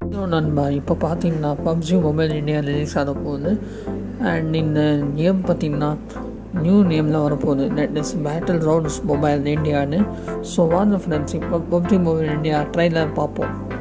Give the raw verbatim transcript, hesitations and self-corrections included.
நண்பா, இப்போ பார்த்தீங்கன்னா பப்ஜி மொபைல் இந்தியா ரிலீஸ் ஆக போகுது. அண்ட் இந்த நேம் பார்த்தீங்கன்னா நியூ நேமில் வரப்போகுது. That is battle grounds mobile இந்தியான்னு. ஸோ வாங்க ஃப்ரெண்ட்ஸ், இப்போ பப்ஜி மொபைல் இந்தியா ட்ரைலர் பார்ப்போம்.